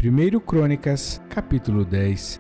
1 Crônicas, capítulo 10.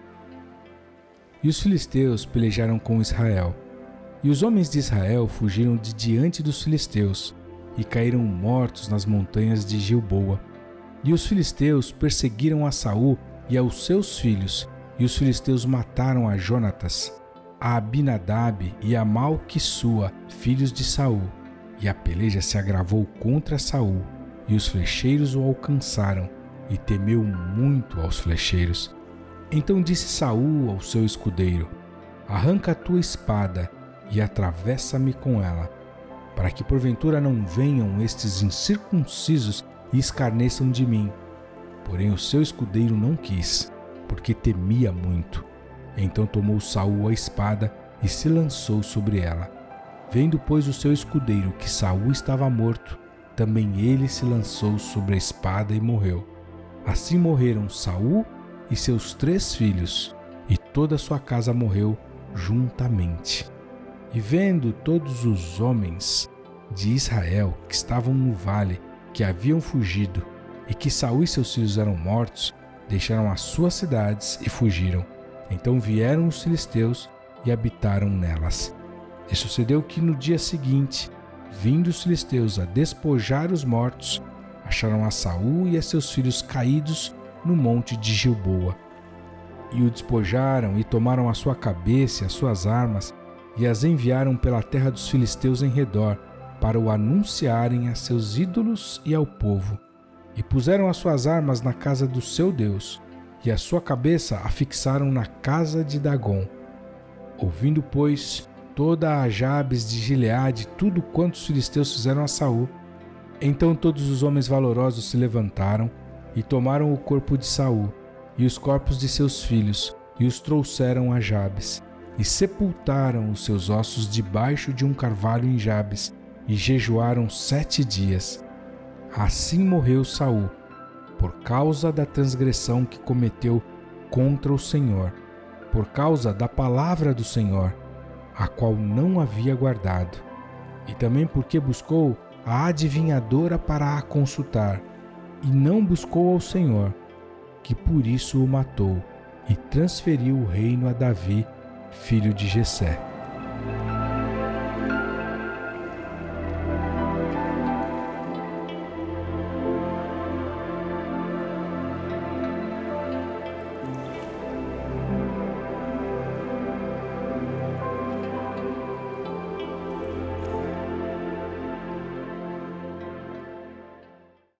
E os filisteus pelejaram com Israel. E os homens de Israel fugiram de diante dos filisteus e caíram mortos nas montanhas de Gilboa. E os filisteus perseguiram a Saul e aos seus filhos, e os filisteus mataram a Jonatas, a Abinadab e a Malquissua, filhos de Saul. E a peleja se agravou contra Saul, e os flecheiros o alcançaram, e temeu muito aos flecheiros. Então disse Saul ao seu escudeiro: arranca a tua espada e atravessa-me com ela, para que porventura não venham estes incircuncisos e escarneçam de mim. Porém o seu escudeiro não quis, porque temia muito. Então tomou Saul a espada e se lançou sobre ela. Vendo, pois, o seu escudeiro que Saul estava morto, também ele se lançou sobre a espada e morreu. Assim morreram Saul e seus 3 filhos, e toda a sua casa morreu juntamente. E vendo todos os homens de Israel que estavam no vale, que haviam fugido, e que Saul e seus filhos eram mortos, deixaram as suas cidades e fugiram. Então vieram os filisteus e habitaram nelas. E sucedeu que no dia seguinte, vindo os filisteus a despojar os mortos, acharam a Saul e a seus filhos caídos no monte de Gilboa. E o despojaram e tomaram a sua cabeça e as suas armas e as enviaram pela terra dos filisteus em redor, para o anunciarem a seus ídolos e ao povo. E puseram as suas armas na casa do seu Deus, e a sua cabeça a fixaram na casa de Dagom. Ouvindo, pois, toda a Jabes de Gileade tudo quanto os filisteus fizeram a Saul, então todos os homens valorosos se levantaram e tomaram o corpo de Saul e os corpos de seus filhos e os trouxeram a Jabes, e sepultaram os seus ossos debaixo de um carvalho em Jabes, e jejuaram 7 dias. Assim morreu Saul, por causa da transgressão que cometeu contra o Senhor, por causa da palavra do Senhor, a qual não havia guardado, e também porque buscou a adivinhadora para a consultar, e não buscou ao Senhor, que por isso o matou, e transferiu o reino a Davi, filho de Jessé.